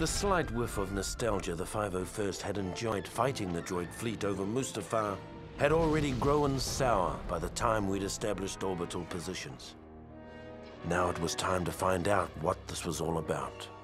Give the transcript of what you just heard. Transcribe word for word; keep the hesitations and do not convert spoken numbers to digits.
The slight whiff of nostalgia the five oh first had enjoyed fighting the droid fleet over Mustafar had already grown sour by the time we'd established orbital positions. Now it was time to find out what this was all about.